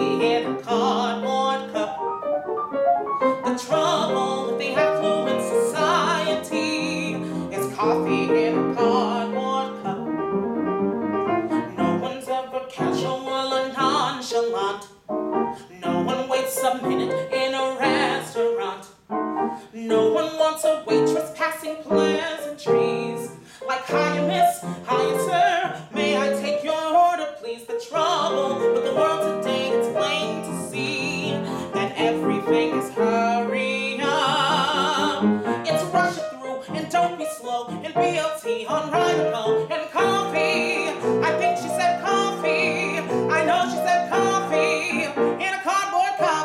coffee in a cardboard cup. The trouble with the affluent society is coffee in a cardboard cup. No one's ever casual or nonchalant. No one waits a minute in a restaurant. No one wants a waitress passing pleasantries like, "Hiya, miss, hiya, sir, may I take your order, please?" The trouble with the world today, it's plain to see that everything is hurry up. It's rush it through and don't be slow, and BLT on Rhino and coffee. I think she said coffee. I know she said coffee in a cardboard cup.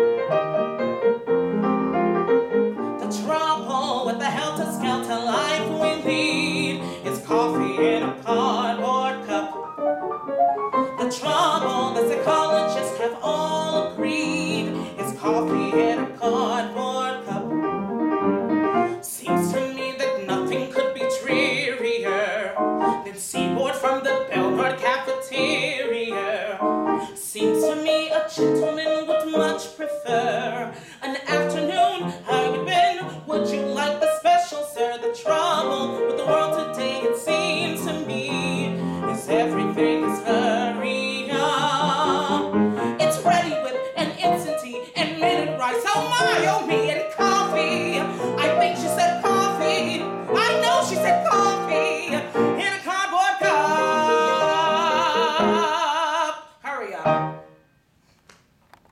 The trouble with the helter-skelter life we lead is coffee in a cardboard cup. The trouble the psychologists have all agreed is coffee in a cardboard cup.